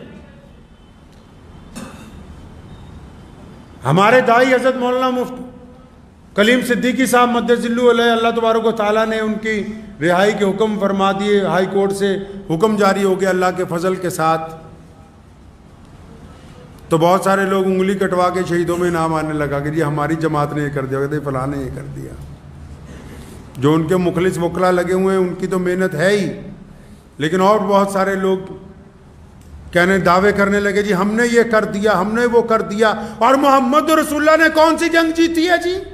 ہمارے دائی حضرت مولانا مفتی کلیم صدیقی صاحب مدظلہ علیہ، اللہ تبارک و تعالیٰ نے ان کی رہائی کے حکم فرما دیے، ہائی کورٹ سے حکم جاری ہو گیا اللہ کے فضل کے ساتھ۔ تو بہت سارے لوگ انگلی کٹوا کے شہیدوں میں نام آنے لگا کہ جی ہماری جماعت نے یہ کر دیا، کہتے فلاں نے یہ کر دیا۔ جو ان کے مخلص وکلا لگے ہوئے ہیں ان کی تو محنت ہے ہی، لیکن اور بہت سارے لوگ کہنے دعوے کرنے لگے جی ہم نے یہ کر دیا، ہم نے وہ کر دیا۔ اور محمد رسول اللہ نے کون سی جنگ جیتی ہے جی؟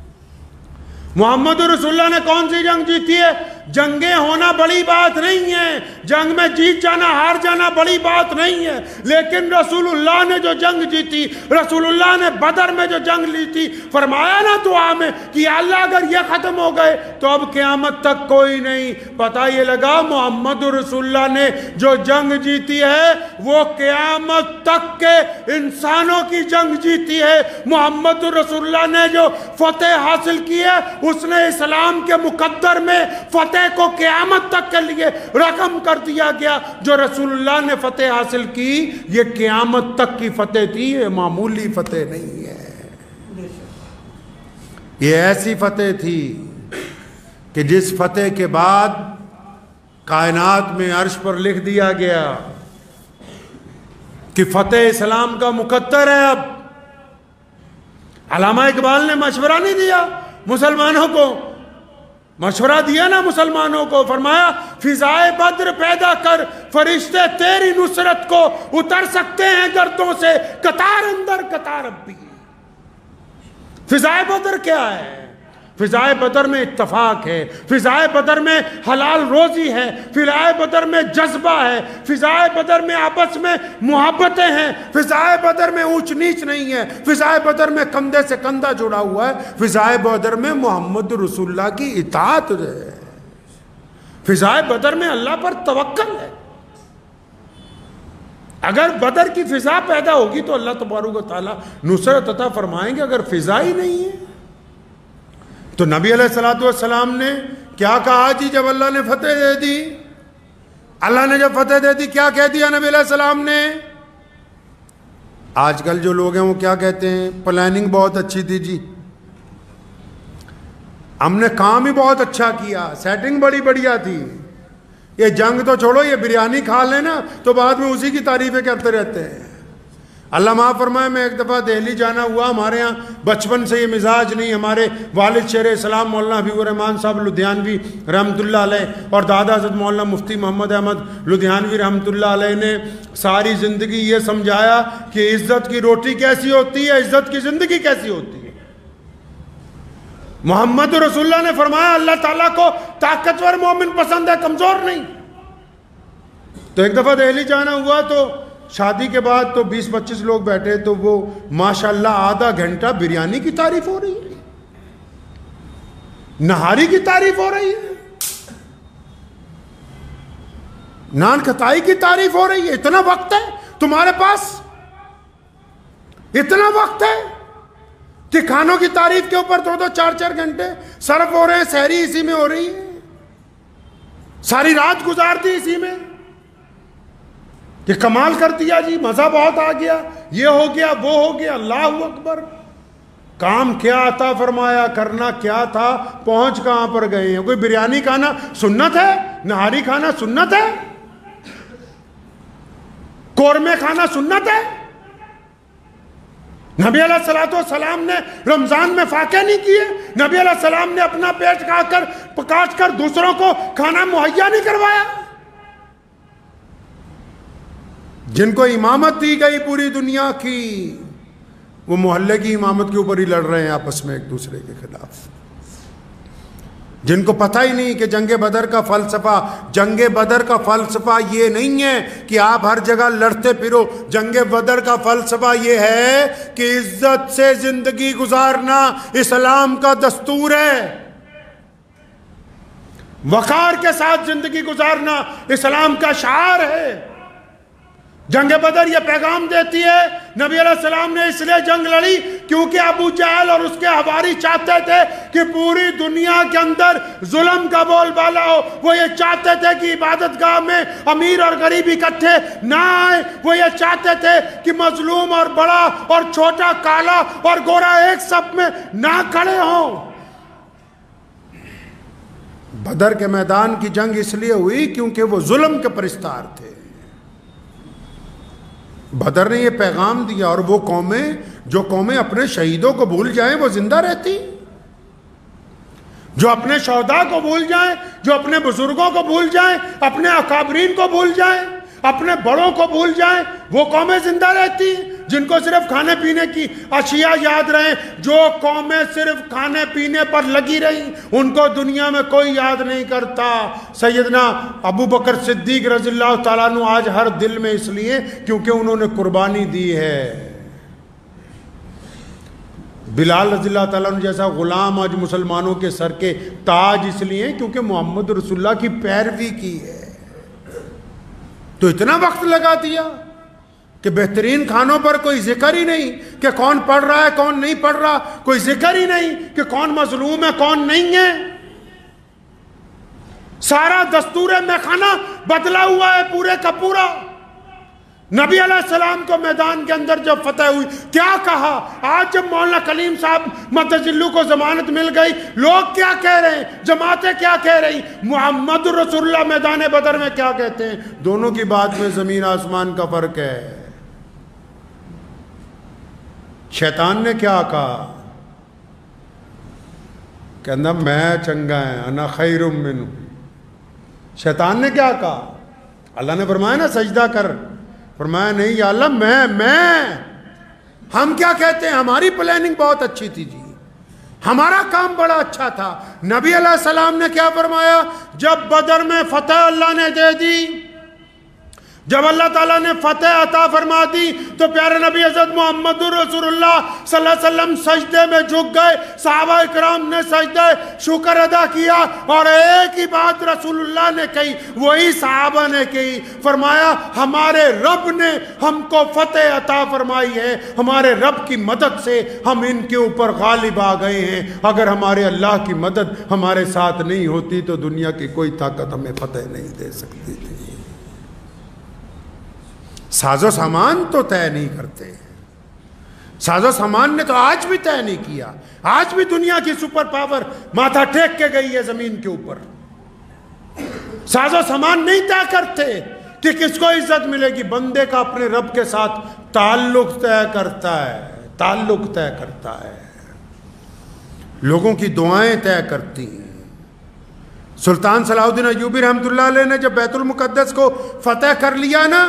محمد رسول اللہ نے کون سی جنگ جیتی ہے؟ جنگیں ہونا بڑی بات نہیں ہے، جنگ میں جیت جانا ہار جانا بڑی بات نہیں ہے، لیکن رسول اللہ نے جو جنگ جیتی، رسول اللہ نے بدر میں جو جنگ لی تھی، فرمایا نا دعا میں کہ یا اللہ اگر یہ ختم ہو گئے تو اب قیامت تک کوئی نہیں۔ پتہ یہ لگا محمد رسول اللہ نے جو جنگ جیتی ہے وہ قیامت تک کے انسانوں کی جنگ جیتی ہے۔ محمد رسول اللہ نے جو فتح حاصل کی ہے اس نے اسلام کے مقدر میں فتح کو قیامت تک کے لیے رقم کر دیا گیا۔ جو رسول اللہ نے فتح حاصل کی یہ قیامت تک کی فتح تھی، یہ معمولی فتح نہیں ہے، یہ ایسی فتح تھی کہ جس فتح کے بعد کائنات میں عرش پر لکھ دیا گیا کہ فتح اسلام کا مقدر ہے۔ اب علامہ اقبال نے مشورہ نہیں دیا مسلمانوں کو، مشورہ دیا نا مسلمانوں کو، فرمایا فضائے بدر پیدا کر، فرشتے تیری نصرت کو اتر سکتے ہیں گردوں سے، قطار اندر قطار اب بھی۔ فضائے بدر کیا ہے؟ فضائے بدر میں اتفاق ہے، فضائے بدر میں حلال روزی ہے، فضائے بدر میں جذبہ ہے، فضائے بدر میں آپس میں محبتیں ہیں، فضائے بدر میں اونچ نیچ نہیں ہے، فضائے بدر میں کندھے سے کندھا جڑا ہوا ہے، فضائے بدر میں محمد رسول اللہ کی اطاعت ہے، فضائے بدر میں اللہ پر توکل ہے۔ اگر بدر کی فضا پیدا ہوگی تو اللہ تبارک و تعالیٰ نصرت عطا فرمائیں گے، اگر فضا ہی نہیں ہے تو نبی علیہ السلام نے کیا کہا جی جب اللہ نے فتح دے دی؟ اللہ نے جب فتح دے دی کیا کہہ دیا نبی علیہ السلام نے؟ آج کل جو لوگ ہیں وہ کیا کہتے ہیں؟ پلاننگ بہت اچھی تھی جی، ہم نے کام ہی بہت اچھا کیا، سیٹنگ بڑی بڑھیا تھی، یہ جنگ تو چھوڑو، یہ بریانی کھا لینا تو بعد میں اسی کی تعریفیں کرتے رہتے ہیں۔ اللہ معاف فرمائے، میں ایک دفعہ دہلی جانا ہوا، ہمارے ہاں بچپن سے یہ مزاج نہیں، ہمارے والد شیر اسلام مولانا حبیب الرحمان صاحب لدھیانوی رحمۃ اللہ علیہ اور دادا حضرت مولانا مفتی محمد احمد لدھیانوی رحمۃ اللہ علیہ نے ساری زندگی یہ سمجھایا کہ عزت کی روٹی کیسی ہوتی ہے، عزت کی زندگی کیسی ہوتی ہے۔ محمد رسول اللہ نے فرمایا اللہ تعالیٰ کو طاقتور مومن پسند ہے، کمزور نہیں۔ تو ایک دفعہ دہلی جانا ہوا تو شادی کے بعد تو بیس پچیس لوگ بیٹھے، تو وہ ماشاءاللہ آدھا گھنٹہ بریانی کی تعریف ہو رہی ہے، نہاری کی تعریف ہو رہی ہے، نان کھتائی کی تعریف ہو رہی ہے۔ اتنا وقت ہے تمہارے پاس؟ اتنا وقت ہے کہ کھانوں کی تعریف کے اوپر دو دو چار چار گھنٹے صرف ہو رہے ہیں، سحری اسی میں ہو رہی ہے، ساری رات گزار دی اسی میں کہ کمال کر دیا جی، مزہ بہت آ گیا، یہ ہو گیا وہ ہو گیا، اللہ اکبر۔ کام کیا عطا فرمایا، کرنا کیا تھا، پہنچ کہاں پر گئے ہیں؟ کوئی بریانی کھانا سنت ہے؟ نہاری کھانا سنت ہے؟ قورمے کھانا سنت ہے؟ نبی علیہ السلام نے رمضان میں فاقے نہیں کیے، نبی علیہ السلام نے اپنا پیٹ کھا کر پکاٹ کر دوسروں کو کھانا مہیا نہیں کروایا؟ جن کو امامت دی گئی پوری دنیا کی، وہ محلے کی امامت کے اوپر ہی لڑ رہے ہیں آپس میں ایک دوسرے کے خلاف، جن کو پتہ ہی نہیں کہ جنگ بدر کا فلسفہ جنگ بدر کا فلسفہ یہ نہیں ہے کہ آپ ہر جگہ لڑتے پھرو، جنگ بدر کا فلسفہ یہ ہے کہ عزت سے زندگی گزارنا اسلام کا دستور ہے، وقار کے ساتھ زندگی گزارنا اسلام کا شعار ہے۔ جنگ بدر یہ پیغام دیتی ہے، نبی علیہ السلام نے اس لیے جنگ لڑی کیونکہ ابو جہل اور اس کے حواری چاہتے تھے کہ پوری دنیا کے اندر ظلم کا بول بالا ہو، وہ یہ چاہتے تھے کہ عبادت گاہ میں امیر اور غریب اکٹھے نہ آئے، وہ یہ چاہتے تھے کہ مظلوم اور بڑا اور چھوٹا، کالا اور گورا ایک صف میں نہ کھڑے ہوں۔ بدر کے میدان کی جنگ اس لیے ہوئی کیونکہ وہ ظلم کے پرستار تھے، بدر نے یہ پیغام دیا، اور وہ قومیں جو قومیں اپنے شہیدوں کو بھول جائیں وہ زندہ رہتی، جو اپنے شہداء کو بھول جائیں، جو اپنے بزرگوں کو بھول جائیں، اپنے اکابرین کو بھول جائیں، اپنے بڑوں کو بھول جائیں، وہ قومیں زندہ رہتی، جن کو صرف کھانے پینے کی اشیاء یاد رہیں۔ جو قومیں صرف کھانے پینے پر لگی رہیں ان کو دنیا میں کوئی یاد نہیں کرتا۔ سیدنا ابو بکر صدیق رضی اللہ تعالیٰ عنہ آج ہر دل میں اس لیے کیونکہ انہوں نے قربانی دی ہے۔ بلال رضی اللہ تعالیٰ عنہ جیسا غلام آج مسلمانوں کے سر کے تاج اس لیے کیونکہ محمد رسول اللہ کی پیروی کی ہے۔ تو اتنا وقت لگا دیا کہ بہترین کھانوں پر کوئی ذکر ہی نہیں کہ کون پڑھ رہا ہے کون نہیں پڑھ رہا، کوئی ذکر ہی نہیں کہ کون مظلوم ہے کون نہیں ہے۔ سارا دستور میخانہ بدلا ہوا ہے پورے کا پورا۔ نبی علیہ السلام کو میدان کے اندر جب فتح ہوئی کیا کہا؟ آج جب مولانا کلیم صاحب متجلو کو ضمانت مل گئی، لوگ کیا کہہ رہے ہیں، جماعتیں کیا کہہ رہی، محمد رسول اللہ میدان بدر میں کیا کہتے ہیں؟ دونوں کی بات میں زمین آسمان کا فرق ہے۔ شیطان نے کیا کہا؟ کہنا میں چنگا ہے، انا خیر منہ۔ شیطان نے کیا کہا؟ اللہ نے فرمایا نا سجدہ کر، فرمایا نہیں یا اللہ میں میں ہم کیا کہتے ہیں؟ ہماری پلاننگ بہت اچھی تھی جی، ہمارا کام بڑا اچھا تھا۔ نبی علیہ السلام نے کیا فرمایا؟ جب بدر میں فتح اللہ نے دے دی، جب اللہ تعالیٰ نے فتح عطا فرما دی تو پیارے نبی حضرت محمد رسول اللہ صلی اللہ علیہ وسلم سجدے میں جھک گئے، صحابہ اکرام نے سجدے شکر ادا کیا، اور ایک ہی بات رسول اللہ نے کہی وہی صحابہ نے کہی، فرمایا ہمارے رب نے ہم کو فتح عطا فرمائی ہے، ہمارے رب کی مدد سے ہم ان کے اوپر غالب آ گئے ہیں، اگر ہمارے اللہ کی مدد ہمارے ساتھ نہیں ہوتی تو دنیا کی کوئی طاقت ہمیں فتح نہیں دے سکتی تھی۔ ساز و سامان تو طے نہیں کرتے، ساز و سامان نے تو آج بھی طے نہیں کیا، آج بھی دنیا کی سپر پاور ماتھا ٹیک کے گئی ہے زمین کے اوپر۔ ساز و سامان نہیں طے کرتے کہ کس کو عزت ملے گی، بندے کا اپنے رب کے ساتھ تعلق طے کرتا ہے، تعلق طے کرتا ہے، لوگوں کی دعائیں طے کرتی ہیں۔ سلطان صلاح الدین ایوبی رحمۃ اللہ علیہ نے جب بیت المقدس کو فتح کر لیا نا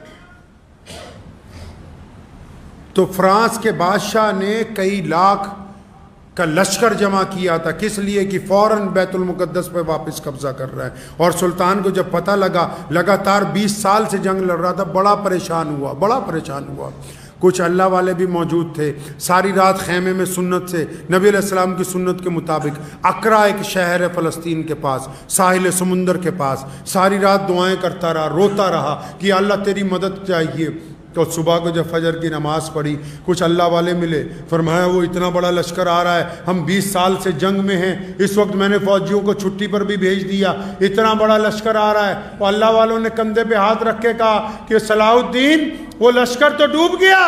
تو فرانس کے بادشاہ نے کئی لاکھ کا لشکر جمع کیا تھا، کس لیے کہ فوراً بیت المقدس پہ واپس قبضہ کر رہا ہے۔ اور سلطان کو جب پتہ لگا، لگاتار بیس سال سے جنگ لڑ رہا تھا، بڑا پریشان ہوا، بڑا پریشان ہوا۔ کچھ اللہ والے بھی موجود تھے، ساری رات خیمے میں سنت سے نبی علیہ السلام کی سنت کے مطابق، اقرا ایک شہر ہے فلسطین کے پاس، ساحل سمندر کے پاس، ساری رات دعائیں کرتا رہا، روتا رہا کہ اللہ تیری مدد چاہیے۔ تو صبح کو جب فجر کی نماز پڑھی، کچھ اللہ والے ملے، فرمایا وہ اتنا بڑا لشکر آ رہا ہے، ہم بیس سال سے جنگ میں ہیں، اس وقت میں نے فوجیوں کو چھٹی پر بھی بھیج دیا، اتنا بڑا لشکر آ رہا ہے۔ اور اللہ والوں نے کندھے پہ ہاتھ رکھ کے کہا کہ صلاح الدین وہ لشکر تو ڈوب گیا،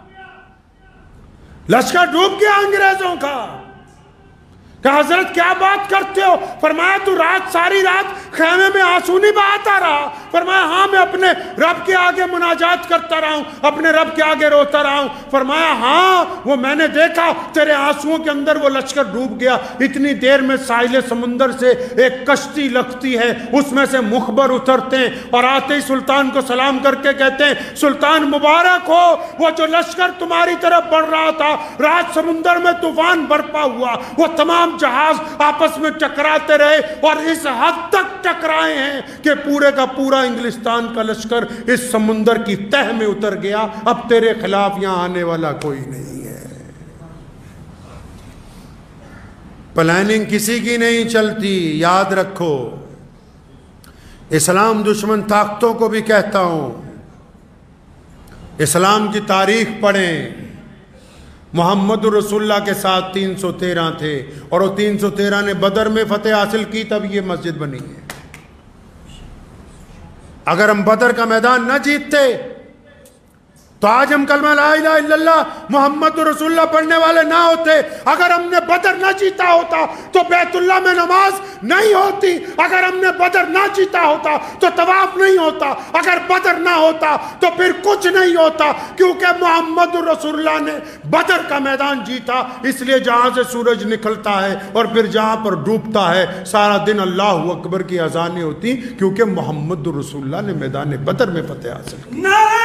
لشکر ڈوب گیا انگریزوں کا۔ کہ حضرت کیا بات کرتے ہو؟ فرمایا تو رات ساری رات خیمے میں آنسو نہیں بہاتا رہا؟ فرمایا ہاں میں اپنے رب کے آگے مناجات کرتا رہا ہوں، اپنے رب کے آگے روتا رہا ہوں۔ فرمایا ہاں وہ میں نے دیکھا تیرے آنسوؤں کے اندر وہ لشکر ڈوب گیا۔ اتنی دیر میں ساحل سمندر سے ایک کشتی لگتی ہے، اس میں سے مخبر اترتے ہیں اور آتے ہی سلطان کو سلام کر کے کہتے ہیں سلطان مبارک ہو، وہ جو لشکر تمہاری طرف بڑھ رہا تھا، رات سمندر میں طوفان برپا ہوا، وہ تمام جہاز آپس میں ٹکراتے رہے اور اس حد تک ٹکرائے ہیں کہ پورے کا پورا انگلستان کا لشکر اس سمندر کی تہ میں اتر گیا، اب تیرے خلاف یہاں آنے والا کوئی نہیں ہے۔ پلاننگ کسی کی نہیں چلتی، یاد رکھو۔ اسلام دشمن طاقتوں کو بھی کہتا ہوں، اسلام کی تاریخ پڑھیں، محمد رسول اللہ کے ساتھ تین سو تیرہ تھے اور وہ تین سو تیرہ نے بدر میں فتح حاصل کی، تب یہ مسجد بنی ہے۔ اگر ہم بدر کا میدان نہ جیتتے تو آج ہم کلمہ لا الہ الا اللہ محمد رسول اللہ پڑھنے والے نہ ہوتے، اگر ہم نے بدر نہ جیتا ہوتا تو بیت اللہ میں نماز نہیں ہوتی، اگر ہم نے بدر نہ جیتا ہوتا تو طواف نہیں ہوتا، اگر بدر نہ ہوتا تو پھر کچھ نہیں ہوتا، کیونکہ محمد رسول اللہ نے بدر کا میدان جیتا۔ اس لیے جہاں سے سورج نکلتا ہے اور پھر جہاں پر ڈوبتا ہے سارا دن اللہ اکبر کی اذانیں ہوتی، کیونکہ محمد رسول اللہ نے میدان بدر میں فتح حاصل کی۔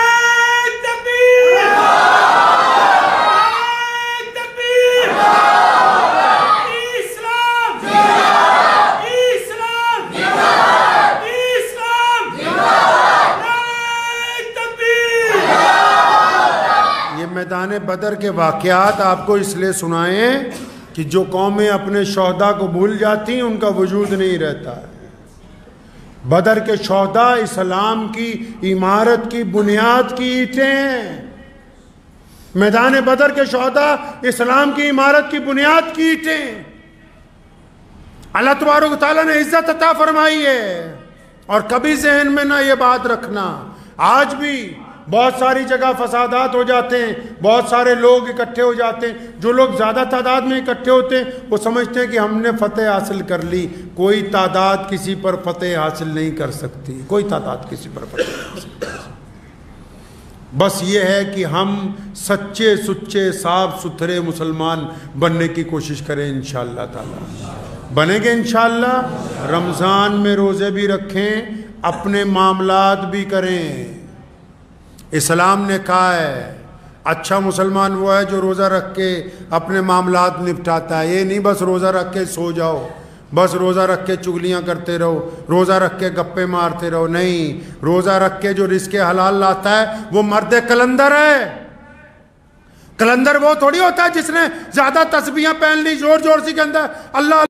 میدان بدر کے واقعات آپ کو اس لیے سنائیں کہ جو قومیں اپنے شہداء کو بھول جاتی ہیں ان کا وجود نہیں رہتا ہے۔ بدر کے شہداء اسلام کی عمارت کی بنیاد کی اینٹیں ہیں۔ میدان بدر کے شہداء اسلام کی عمارت کی بنیاد کی اینٹیں ہیں۔ اللہ تبارک و تعالیٰ نے عزت عطا فرمائی ہے، اور کبھی ذہن میں نہ یہ بات رکھنا، آج بھی بہت ساری جگہ فسادات ہو جاتے ہیں، بہت سارے لوگ اکٹھے ہو جاتے ہیں، جو لوگ زیادہ تعداد میں اکٹھے ہوتے ہیں وہ سمجھتے ہیں کہ ہم نے فتح حاصل کر لی۔ کوئی تعداد کسی پر فتح حاصل نہیں کر سکتی، کوئی تعداد کسی پر فتح حاصل نہیں کر سکتی۔ بس یہ ہے کہ ہم سچے سچے صاف ستھرے مسلمان بننے کی کوشش کریں، انشاءاللہ تعالی بنیں گے انشاءاللہ۔ رمضان میں روزے بھی رکھیں، اپنے معاملات بھی کریں۔ اسلام نے کہا ہے اچھا مسلمان وہ ہے جو روزہ رکھ کے اپنے معاملات نپٹاتا ہے۔ یہ نہیں بس روزہ رکھ کے سو جاؤ، بس روزہ رکھ کے چگلیاں کرتے رہو، روزہ رکھ کے گپے مارتے رہو، نہیں، روزہ رکھ کے جو رزق حلال لاتا ہے وہ مرد کلندر ہے۔ کلندر وہ تھوڑی ہوتا ہے جس نے زیادہ تسبیحاں پہن لی، زور زور سی کے اندر اللہ